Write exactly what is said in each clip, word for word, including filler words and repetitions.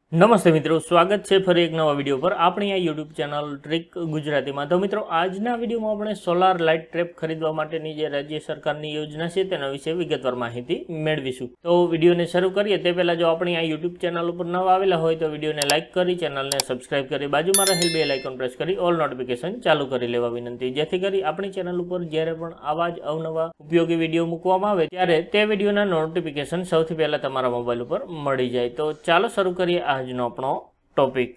નમસ્તે મિત્રો, સ્વાગત છે ફરી એક નવા વિડીયો પર આપણી આ યુટ્યુબ ચેનલ ટ્રીક ગુજરાતીમાં। તો મિત્રો, આજના વિડીયોમાં આપણે સોલાર લાઇટ ટ્રેપ ખરીદવા માટેની જે રાજ્ય સરકારની યોજના છે તેના વિશે વિગતવાર માહિતી મેળવીશું। તો વિડીયોને શરૂ કરીએ તે પહેલાં જો આપણી આ યુટ્યુબ ચેનલ ઉપર નવા આવેલા હોય તો વિડીયોને લાઇક કરી, ચેનલને સબસ્ક્રાઇબ કરી, બાજુમાં રહેલ બેલ આઇકોન પ્રેસ કરી ઓલ નોટિફિકેશન ચાલુ કરી લેવા વિનંતી, જેથી કરી આપણી ચેનલ ઉપર જ્યારે પણ આવા જ અવનવા ઉપયોગી વિડીયો મૂકવામાં આવે ત્યારે તે વિડીયોના નોટિફિકેશન સૌથી પહેલાં તમારા મોબાઈલ ઉપર મળી જાય। તો ચાલો શરૂ કરીએ આજનો આપણો ટોપિક।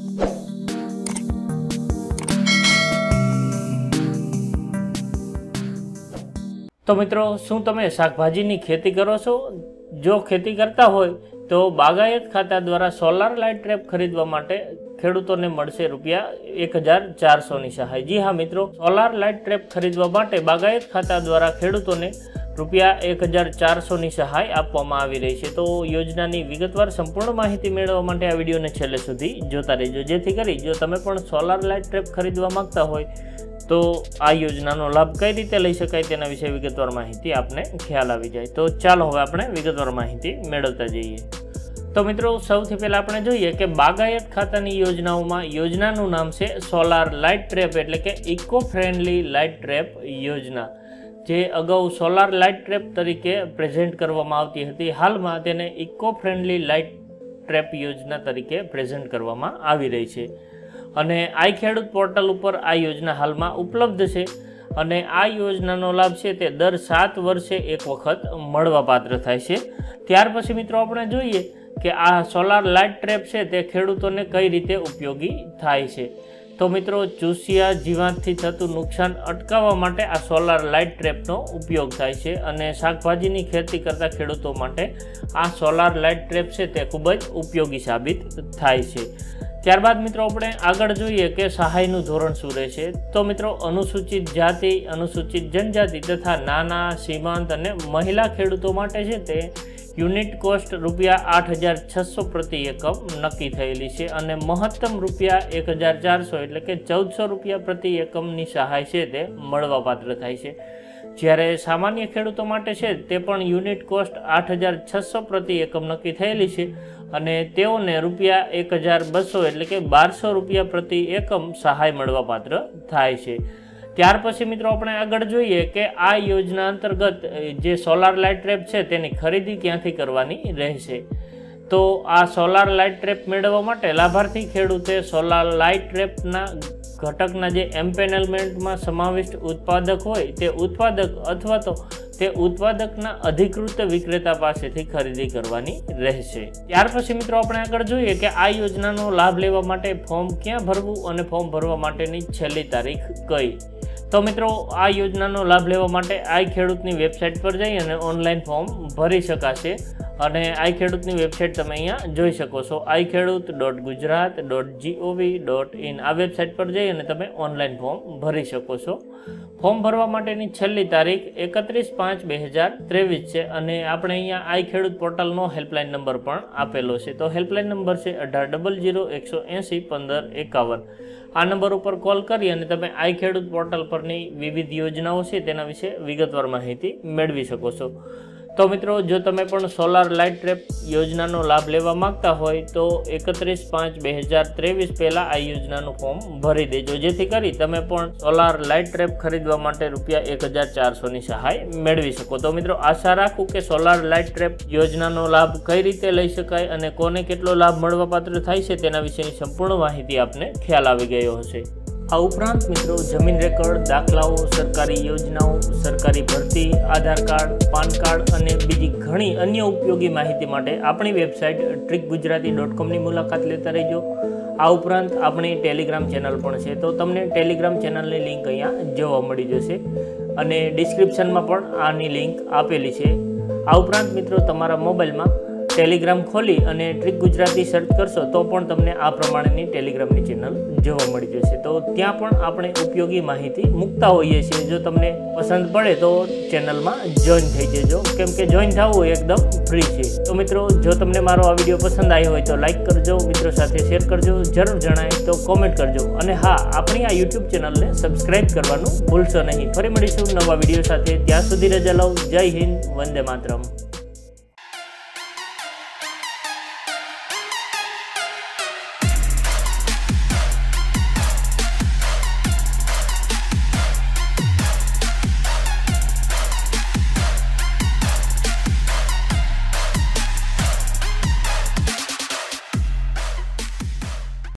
તો મિત્રો, શું તમે શાકભાજીની ખેતી કરો છો? જો ખેતી કરતા હોય તો બાગાયત ખાતા દ્વારા સોલાર લાઇટ ટ્રેપ ખરીદવા માટે ખેડૂતોને મળશે રૂપિયા એક હજાર ચારસોની સહાય। જી હા મિત્રો, સોલાર લાઇટ ટ્રેપ ખરીદવા માટે બાગાયત ખાતા દ્વારા ખેડૂતોને રૂપિયા એક હજાર ચારસોની સહાય આપવામાં આવી રહી છે। તો યોજનાની વિગતવાર સંપૂર્ણ માહિતી મેળવવા માટે આ વિડીયોને છેલ્લે સુધી જોતા રહેજો, જેથી કરી જો તમે પણ સોલાર લાઇટ ટ્રેપ ખરીદવા માંગતા હોય તો આ યોજનાનો લાભ કઈ રીતે લઈ શકાય તેના વિશે વિગતવાર માહિતી આપને ખ્યાલ આવી જાય। તો ચાલો હવે આપણે વિગતવાર માહિતી મેળવતા જઈએ। તો મિત્રો, સૌથી પહેલાં આપણે જોઈએ કે બાગાયત ખાતાની યોજનાઓમાં યોજનાનું નામ છે સોલાર લાઇટ ટ્રેપ એટલે કે ઇકો ફ્રેન્ડલી લાઇટ ટ્રેપ યોજના, જે અગાઉ સોલાર લાઇટ ટ્રેપ તરીકે પ્રેઝન્ટ કરવામાં આવતી હતી। હાલમાં તેને ઇકો ફ્રેન્ડલી લાઇટ ટ્રેપ યોજના તરીકે પ્રેઝન્ટ કરવામાં આવી રહી છે અને આઈ ખેડૂત પોર્ટલ ઉપર આ યોજના હાલમાં ઉપલબ્ધ છે અને આ યોજનાનો લાભ છે તે દર સાત વર્ષે એક વખત મળવાપાત્ર થાય છે। ત્યાર પછી મિત્રો આપણે જોઈએ કે આ સોલાર લાઇટ ટ્રેપ છે તે ખેડૂતોને કઈ રીતે ઉપયોગી થાય છે। તો મિત્રો, ચૂસિયા જીવાતથી થતું નુકસાન અટકાવવા માટે આ સોલાર લાઇટ ટ્રેપનો ઉપયોગ થાય છે અને શાકભાજીની ખેતી કરતા ખેડૂતો માટે આ સોલાર લાઇટ ટ્રેપ છે તે ખૂબ જ ઉપયોગી સાબિત થાય છે। ત્યારબાદ મિત્રો આપણે આગળ જોઈએ કે સહાયનું ધોરણ શું રહેશે। તો મિત્રો, અનુસૂચિત જાતિ, અનુસૂચિત જનજાતિ તથા નાના, સીમાંત અને મહિલા ખેડૂતો માટે છે તે યુનિટ કોસ્ટ રૂપિયા આઠ હજાર છસો પ્રતિ એકમ નક્કી થયેલી છે અને મહત્તમ રૂપિયા એક હજાર ચારસો એટલે કે ચૌદસો રૂપિયા પ્રતિ એકમની સહાય છે તે મળવાપાત્ર થાય છે। જ્યારે સામાન્ય ખેડૂતો માટે છે તે પણ યુનિટ કોસ્ટ આઠ હજાર છસો પ્રતિ એકમ નક્કી થયેલી છે અને તેઓને રૂપિયા એક હજાર બસો એટલે કે બારસો રૂપિયા પ્રતિ એકમ સહાય મળવાપાત્ર થાય છે। ત્યાર પછી મિત્રો આપણે આગળ જોઈએ કે આ યોજના અંતર્ગત જે સોલાર લાઇટ ટ્રેપ છે તેની ખરીદી ક્યાંથી કરવાની રહેશે। તો આ સોલાર લાઇટ ટ્રેપ મેળવવા માટે લાભાર્થી ખેડૂતે સોલાર લાઇટ ટ્રેપના ઘટકના જે એમ્પેનલમેન્ટમાં સમાવિષ્ટ ઉત્પાદક હોય તે ઉત્પાદક અથવા તો તે ઉત્પાદકના અધિકૃત વિક્રેતા પાસેથી ખરીદી કરવાની રહેશે। ત્યાર પછી મિત્રો આપણે આગળ જોઈએ કે આ યોજનાનો લાભ લેવા માટે ફોર્મ ક્યાં ભરવું અને ફોર્મ ભરવા માટેની છેલ્લી તારીખ કઈ। તો મિત્રો, આ યોજનાનો લાભ લેવા માટે આઈ ખેડૂતની વેબસાઇટ પર જઈ અને ઓનલાઈન ફોર્મ ભરી શકાશે અને આઈ ખેડૂતની વેબસાઇટ તમે અહીંયા જોઈ શકો છો, I Khedut dot Gujarat dot GOV dot in આ વેબસાઇટ પર જઈ અને તમે ઓનલાઈન ફોર્મ ભરી શકો છો। ફોર્મ ભરવા માટેની છેલ્લી તારીખ એકત્રીસ પાંચ બે હજાર ત્રેવીસ છે અને આપણે અહીંયા આઈ ખેડૂત પોર્ટલનો હેલ્પલાઇન નંબર પણ આપેલો છે। તો હેલ્પલાઇન નંબર છે અઢાર ડબલ જીરો એકસો એંસી પંદર એકાવન। આ નંબર ઉપર કોલ કરી અને તમે આઈ ખેડૂત પોર્ટલ પરની વિવિધ યોજનાઓ છે તેના વિશે વિગતવાર માહિતી મેળવી શકો છો। તો મિત્રો, જો તમે પણ સોલાર લાઇટ ટ્રેપ યોજનાનો લાભ લેવા માંગતા હોય તો એકત્રીસ પાંચ બે હજાર ત્રેવીસ પહેલાં આ યોજનાનું ફોર્મ ભરી દેજો, જેથી કરી તમે પણ સોલાર લાઇટ ટ્રેપ ખરીદવા માટે રૂપિયા એક હજાર ચારસોની સહાય મેળવી શકો। તો મિત્રો, આશા રાખું કે સોલાર લાઇટ ટ્રેપ યોજનાનો લાભ કઈ રીતે લઈ શકાય અને કોને કેટલો લાભ મળવાપાત્ર થાય છે તેના વિશેની સંપૂર્ણ માહિતી આપને ખ્યાલ આવી ગયો હશે। આ ઉપરાંત મિત્રો, જમીન રેકર્ડ, દાખલાઓ, સરકારી યોજનાઓ, સરકારી ભરતી, આધાર કાર્ડ, પાન કાર્ડ અને બીજી ઘણી અન્ય ઉપયોગી માહિતી માટે આપણી વેબસાઇટ ટ્રીક ગુજરાતી ડોટ કોમની મુલાકાત લેતા રહેજો। આ ઉપરાંત આપણી ટેલિગ્રામ ચેનલ પણ છે, તો તમને ટેલિગ્રામ ચેનલની લિંક અહીંયા જોવા મળી જશે અને ડિસ્ક્રિપ્શનમાં પણ આની લિંક આપેલી છે। આ ઉપરાંત મિત્રો, તમારા મોબાઈલમાં ટેલિગ્રામ ખોલી અને ટ્રીક ગુજરાતી સર્ચ કરશો તો પણ તમને આ પ્રમાણેની ટેલિગ્રામની ચેનલ જોવા મળી જશે। તો ત્યાં પણ આપણે ઉપયોગી માહિતી મૂકતા હોઈએ છીએ, જો તમને પસંદ પડે તો ચેનલમાં જોઈન થઈ જજો, કેમ કે જોઈન થવું એકદમ ફ્રી છે। તો મિત્રો, જો તમને મારો આ વિડીયો પસંદ આવ્યો હોય તો લાઇક કરજો, મિત્રો સાથે શેર કરજો, જરૂર જણાય તો કોમેન્ટ કરજો અને હા, આપણી આ યુટ્યુબ ચેનલને સબસ્ક્રાઈબ કરવાનું ભૂલશો નહીં। ફરી મળીશું નવા વિડીયો સાથે, ત્યાં સુધી રજા લઉં। જય હિન્દ, વંદે માતરમ।